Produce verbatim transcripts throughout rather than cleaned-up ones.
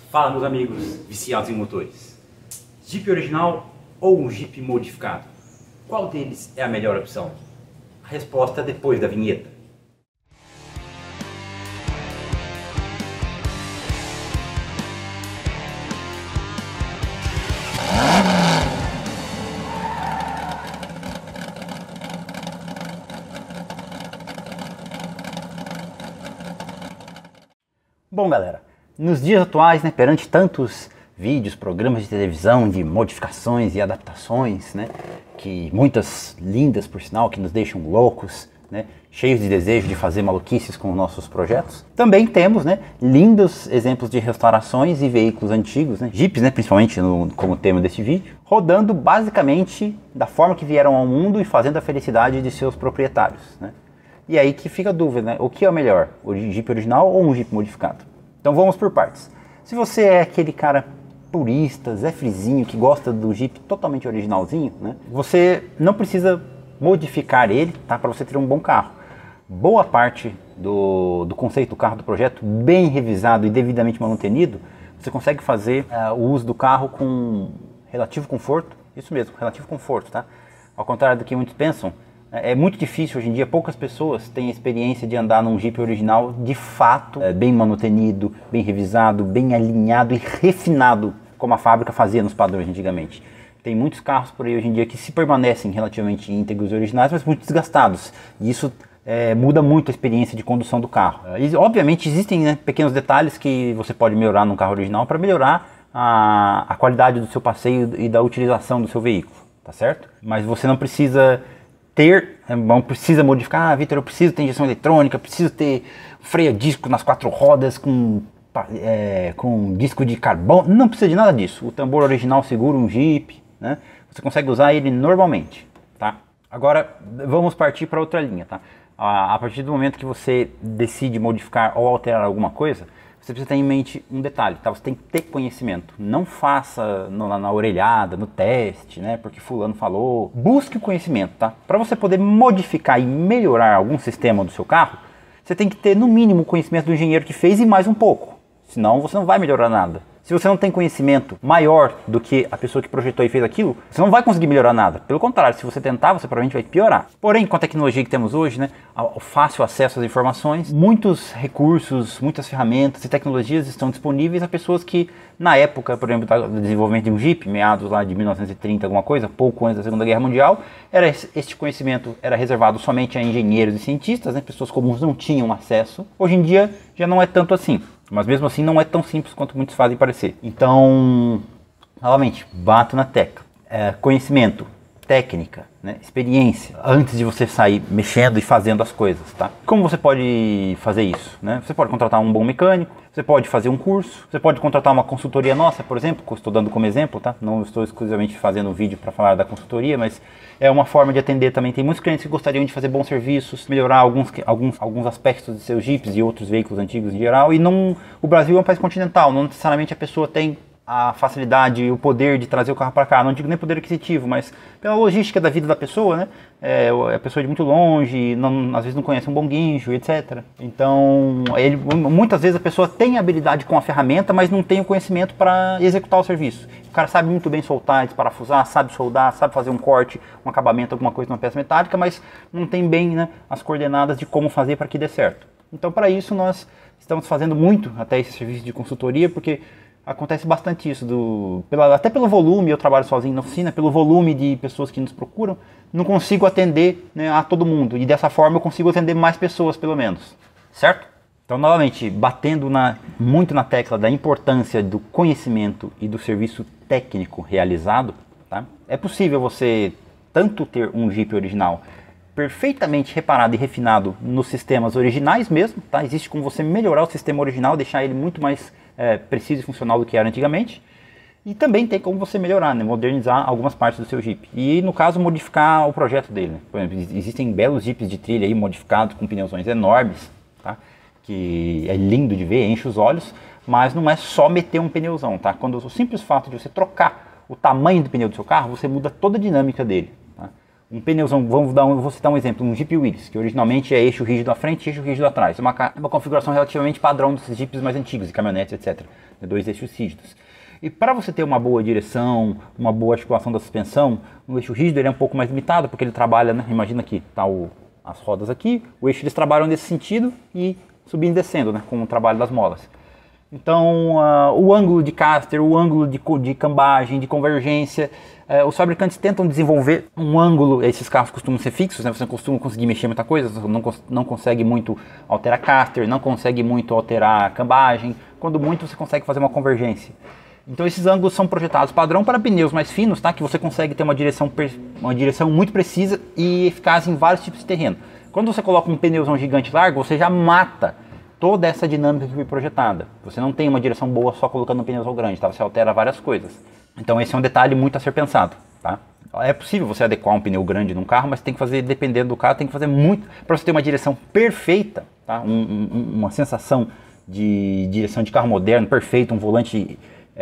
Fala, meus amigos viciados em motores. Jeep original ou um Jeep modificado? Qual deles é a melhor opção? A resposta é depois da vinheta. Bom, galera, nos dias atuais, né, perante tantos vídeos, programas de televisão de modificações e adaptações, né, que muitas lindas, por sinal, que nos deixam loucos, né, cheios de desejo de fazer maluquices com nossos projetos, também temos, né, lindos exemplos de restaurações e veículos antigos, né, Jeeps, né, principalmente no, como tema desse vídeo, rodando basicamente da forma que vieram ao mundo e fazendo a felicidade de seus proprietários, né. E aí que fica a dúvida, né? O que é o melhor? O Jeep original ou um Jeep modificado? Então vamos por partes. Se você é aquele cara purista, Zé Frizinho, que gosta do Jeep totalmente originalzinho, né? Você não precisa modificar ele, tá? Para você ter um bom carro. Boa parte do, do conceito do carro, do projeto, bem revisado e devidamente manutenido, você consegue fazer uh, o uso do carro com relativo conforto. Isso mesmo, relativo conforto, tá? Ao contrário do que muitos pensam, é muito difícil hoje em dia, poucas pessoas têm a experiência de andar num Jeep original de fato, é, bem manutenido, bem revisado, bem alinhado e refinado, como a fábrica fazia nos padrões antigamente. Tem muitos carros por aí hoje em dia que se permanecem relativamente íntegros e originais, mas muito desgastados. E isso é, muda muito a experiência de condução do carro. E, obviamente existem, né, pequenos detalhes que você pode melhorar num carro original para melhorar a, a qualidade do seu passeio e da utilização do seu veículo, tá certo? Mas você não precisa ter, não precisa modificar, ah, Vitor, eu preciso ter injeção eletrônica, preciso ter freio a disco nas quatro rodas com, é, com disco de carbono, não precisa de nada disso. O tambor original segura um Jeep, né? Você consegue usar ele normalmente, tá? Agora vamos partir para outra linha, tá? A, a partir do momento que você decide modificar ou alterar alguma coisa, você precisa ter em mente um detalhe, tá? Você tem que ter conhecimento. Não faça no, na, na orelhada, no teste, né? Porque fulano falou. Busque o conhecimento, tá? Para você poder modificar e melhorar algum sistema do seu carro, você tem que ter no mínimo o conhecimento do engenheiro que fez e mais um pouco. Senão você não vai melhorar nada. Se você não tem conhecimento maior do que a pessoa que projetou e fez aquilo, você não vai conseguir melhorar nada. Pelo contrário, se você tentar, você provavelmente vai piorar. Porém, com a tecnologia que temos hoje, né, o fácil acesso às informações, muitos recursos, muitas ferramentas e tecnologias estão disponíveis a pessoas que, na época, por exemplo, do desenvolvimento de um Jeep, meados lá de mil novecentos e trinta, alguma coisa, pouco antes da Segunda Guerra Mundial, era este conhecimento era reservado somente a engenheiros e cientistas, né, pessoas comuns não tinham acesso. Hoje em dia, já não é tanto assim. Mas mesmo assim não é tão simples quanto muitos fazem parecer. Então, novamente, bato na tecla. É, conhecimento, técnica, né, experiência, antes de você sair mexendo e fazendo as coisas, tá? Como você pode fazer isso, né? Você pode contratar um bom mecânico, você pode fazer um curso, você pode contratar uma consultoria nossa, por exemplo, que eu estou dando como exemplo, tá? Não estou exclusivamente fazendo um vídeo para falar da consultoria, mas é uma forma de atender também. Tem muitos clientes que gostariam de fazer bons serviços, melhorar alguns, alguns, alguns aspectos de seus Jeeps e outros veículos antigos em geral, e não, o Brasil é um país continental, não necessariamente a pessoa tem a facilidade e o poder de trazer o carro para cá, não digo nem poder aquisitivo, mas pela logística da vida da pessoa, né? É, a pessoa é de muito longe, não, às vezes não conhece um bom guincho, etcétera. Então, ele, muitas vezes a pessoa tem habilidade com a ferramenta, mas não tem o conhecimento para executar o serviço. O cara sabe muito bem soltar, desparafusar, sabe soldar, sabe fazer um corte, um acabamento, alguma coisa numa peça metálica, mas não tem bem, né, as coordenadas de como fazer para que dê certo. Então, para isso, nós estamos fazendo muito até esse serviço de consultoria, porque acontece bastante isso, do, pela, até pelo volume, eu trabalho sozinho na oficina, pelo volume de pessoas que nos procuram, não consigo atender, né, a todo mundo, e dessa forma eu consigo atender mais pessoas pelo menos, certo? Então, novamente, batendo na, muito na tecla da importância do conhecimento e do serviço técnico realizado, tá? É possível você tanto ter um Jeep original perfeitamente reparado e refinado nos sistemas originais mesmo, tá? Existe como você melhorar o sistema original, deixar ele muito mais é, preciso e funcional do que era antigamente. E também tem como você melhorar, né? Modernizar algumas partes do seu Jeep. E no caso, modificar o projeto dele, né? Por exemplo, existem belos Jeeps de trilha aí modificados com pneuzões enormes, tá? Que é lindo de ver, enche os olhos, mas não é só meter um pneuzão, tá? Quando o simples fato de você trocar o tamanho do pneu do seu carro, você muda toda a dinâmica dele. Tá? Um pneuzão, vamos dar um, vou citar um exemplo, um Jeep Willys, que originalmente é eixo rígido à frente e eixo rígido atrás. É uma, uma configuração relativamente padrão dos Jeeps mais antigos, de caminhonetes, etcétera. Dois eixos rígidos. E para você ter uma boa direção, uma boa articulação da suspensão, o eixo rígido ele é um pouco mais limitado, porque ele trabalha, né? Imagina aqui, tá o, as rodas aqui, o eixo eles trabalham nesse sentido e subindo e descendo, né? Com o trabalho das molas. Então, uh, o ângulo de caster, o ângulo de, de cambagem, de convergência, uh, os fabricantes tentam desenvolver um ângulo, esses carros costumam ser fixos, né? Você não costuma conseguir mexer muita coisa, não, não consegue muito alterar caster, não consegue muito alterar cambagem, quando muito você consegue fazer uma convergência. Então esses ângulos são projetados padrão para pneus mais finos, tá? Que você consegue ter uma direção, uma direção muito precisa e eficaz em vários tipos de terreno. Quando você coloca um pneuzão gigante largo, você já mata toda essa dinâmica que foi projetada. Você não tem uma direção boa só colocando um pneuzão grande, tá? Você altera várias coisas. Então esse é um detalhe muito a ser pensado, tá? É possível você adequar um pneu grande num carro, mas tem que fazer, dependendo do carro, tem que fazer muito para você ter uma direção perfeita, tá? Um, um, uma sensação de direção de carro moderno, perfeito, um volante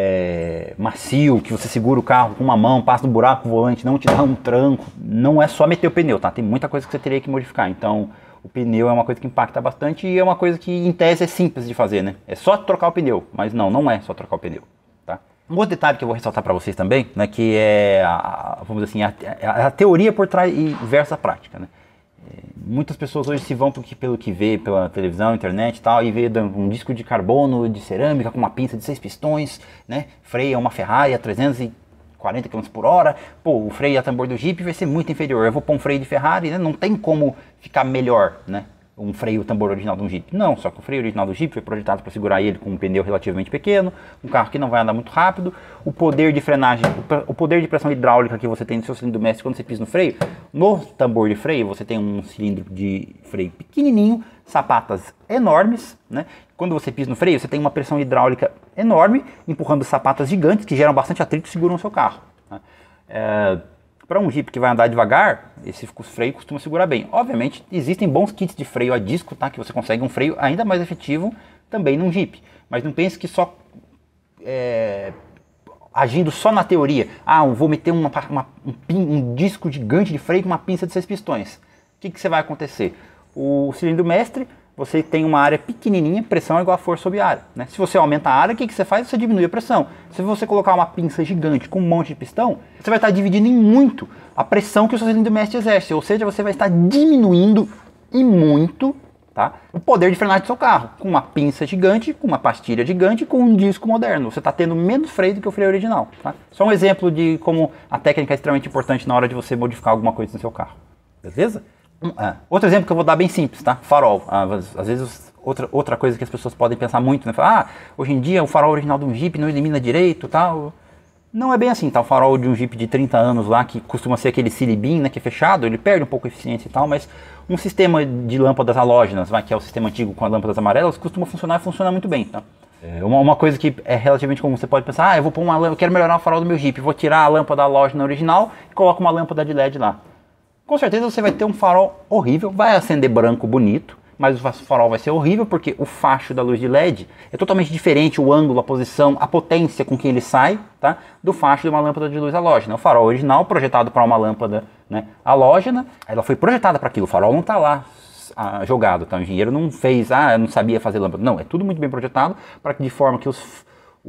é, macio, que você segura o carro com uma mão, passa no buraco, o volante não te dá um tranco. Não é só meter o pneu, tá? Tem muita coisa que você teria que modificar. Então o pneu é uma coisa que impacta bastante e é uma coisa que em tese é simples de fazer, né? É só trocar o pneu, mas não, não é só trocar o pneu, tá? Um outro detalhe que eu vou ressaltar para vocês também, né, que é, a, vamos dizer assim, a, a, a teoria por trás e versus a prática, né? É, muitas pessoas hoje se vão pelo que, pelo que vê pela televisão, internet e tal, e vê um disco de carbono, de cerâmica, com uma pinça de seis pistões, né? Freia uma Ferrari a trezentos e quarenta quilômetros por hora, pô, o freio a tambor do Jeep vai ser muito inferior, eu vou pôr um freio de Ferrari, né? Não tem como ficar melhor, né? Um freio tambor original de um Jeep. Não, só que o freio original do Jeep foi projetado para segurar ele com um pneu relativamente pequeno, um carro que não vai andar muito rápido, o poder de frenagem, o poder de pressão hidráulica que você tem no seu cilindro mestre quando você pisa no freio, no tambor de freio você tem um cilindro de freio pequenininho, sapatas enormes, né? Quando você pisa no freio você tem uma pressão hidráulica enorme, empurrando sapatas gigantes que geram bastante atrito e seguram o seu carro, né? É... Para um Jeep que vai andar devagar, esse freio costuma segurar bem. Obviamente, existem bons kits de freio a disco, tá? Que você consegue um freio ainda mais efetivo também num Jeep. Mas não pense que só é, agindo só na teoria. Ah, eu vou meter uma, uma, um, pin, um disco gigante de freio com uma pinça de seis pistões. O que, que você vai acontecer? O cilindro mestre, você tem uma área pequenininha, pressão é igual a força sobre a área, né? Se você aumenta a área, o que, que você faz? Você diminui a pressão. Se você colocar uma pinça gigante com um monte de pistão, você vai estar dividindo em muito a pressão que o seu cilindro mestre exerce, ou seja, você vai estar diminuindo e muito, tá, o poder de frenagem do seu carro, com uma pinça gigante, com uma pastilha gigante, com um disco moderno. Você está tendo menos freio do que o freio original, tá? Só um exemplo de como a técnica é extremamente importante na hora de você modificar alguma coisa no seu carro, beleza? Ah, outro exemplo que eu vou dar bem simples, tá? Farol. Ah, às vezes outra, outra coisa que as pessoas podem pensar muito, né? Falar, ah, hoje em dia o farol original de um Jeep não ilumina direito, tal. Não é bem assim, tá? O farol de um Jeep de trinta anos lá, que costuma ser aquele silibim, né, que é fechado, ele perde um pouco a eficiência e tal, mas um sistema de lâmpadas halógenas, vai, que é o sistema antigo com as lâmpadas amarelas, costuma funcionar e funciona muito bem, tá? É uma, uma coisa que é relativamente comum, você pode pensar, ah, eu vou pôr uma lâmpada, eu quero melhorar o farol do meu Jeep, vou tirar a lâmpada halógena original e coloco uma lâmpada de L E D lá. Com certeza você vai ter um farol horrível, vai acender branco bonito, mas o farol vai ser horrível porque o facho da luz de L E D é totalmente diferente, o ângulo, a posição, a potência com que ele sai, tá, do facho de uma lâmpada de luz halógena. O farol original, projetado para uma lâmpada, né, halógena, ela foi projetada para aquilo, o farol não está lá ah, jogado, tá? O engenheiro não fez, ah, eu não sabia fazer lâmpada. Não, é tudo muito bem projetado para que de forma que os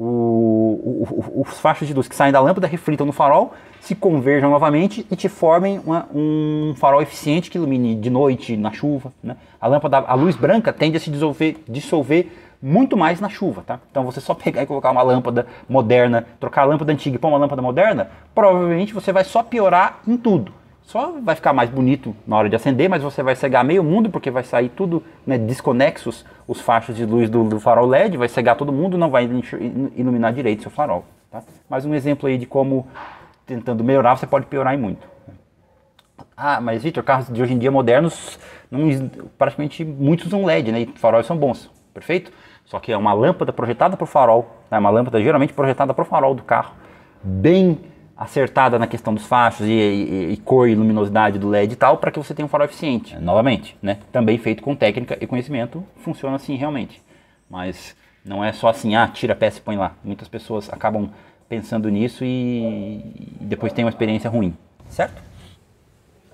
O, o, os fachos de luz que saem da lâmpada reflitam no farol, se converjam novamente e te formem uma, um farol eficiente que ilumine de noite, na chuva, né? A lâmpada, a luz branca tende a se dissolver, dissolver muito mais na chuva, tá? Então você só pegar e colocar uma lâmpada moderna, trocar a lâmpada antiga e pôr uma lâmpada moderna, provavelmente você vai só piorar em tudo. Só vai ficar mais bonito na hora de acender, mas você vai cegar meio mundo, porque vai sair tudo, né, desconexos os fachos de luz do, do farol L E D, vai cegar todo mundo, não vai iluminar direito seu farol, tá? Mais um exemplo aí de como, tentando melhorar, você pode piorar em muito. Ah, mas Vitor, carros de hoje em dia modernos, não, praticamente muitos usam L E D, né, e faróis são bons, perfeito? Só que é uma lâmpada projetada para o farol, né, uma lâmpada geralmente projetada para o farol do carro, bem acertada na questão dos fachos e, e, e cor e luminosidade do L E D e tal, para que você tenha um farol eficiente. Novamente, né? Também feito com técnica e conhecimento, funciona assim realmente. Mas não é só assim, ah, tira a peça e põe lá. Muitas pessoas acabam pensando nisso e, e depois tem uma experiência ruim, certo?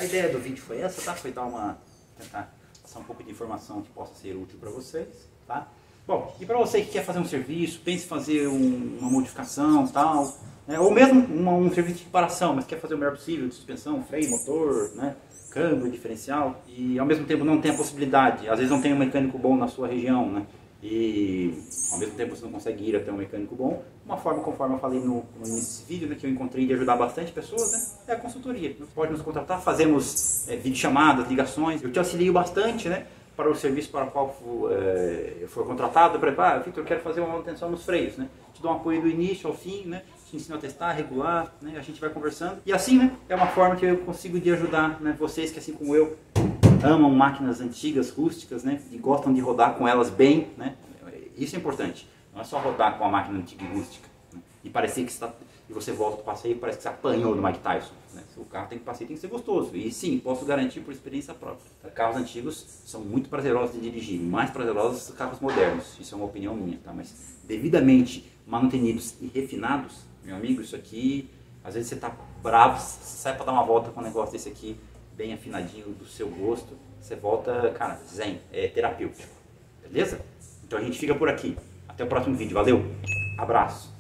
ideia do vídeo foi essa, tá? Foi dar uma, tentar passar um pouco de informação que possa ser útil para vocês, tá? Bom, e para você que quer fazer um serviço, pense em fazer um, uma modificação e tal, né? Ou mesmo uma, um serviço de reparação, mas quer fazer o melhor possível, de suspensão, freio, motor, né? Câmbio, diferencial, e ao mesmo tempo não tem a possibilidade, às vezes não tem um mecânico bom na sua região, né? E ao mesmo tempo você não consegue ir até um mecânico bom, uma forma, conforme eu falei no, no início desse vídeo, né, que eu encontrei de ajudar bastante pessoas, né, é a consultoria. Você pode nos contratar, fazemos é, videochamadas, ligações, eu te auxilio bastante, né, para o serviço para o qual é, eu for contratado. Para ah, Victor, eu quero fazer uma manutenção nos freios, né, te dou um apoio do início ao fim, né, te ensino a testar, regular, né, a gente vai conversando, e assim, né, é uma forma que eu consigo de ajudar, né, vocês que assim como eu amam máquinas antigas, rústicas, né, e gostam de rodar com elas bem, né, isso é importante. Não é só rodar com a máquina antiga e rústica, né, e parecer que está, e você volta do passeio e parece que você apanhou do Mike Tyson, né. O carro tem que passeio, tem que ser gostoso, e sim, posso garantir por experiência própria. Carros antigos são muito prazerosos de dirigir, mais prazerosos que carros modernos, isso é uma opinião minha, tá? Mas devidamente manutenidos e refinados, meu amigo, isso aqui, às vezes você está bravo, você sai para dar uma volta com um negócio desse aqui, bem afinadinho, do seu gosto, você volta, cara, zen, é terapêutico, beleza? Então a gente fica por aqui, até o próximo vídeo, valeu, abraço!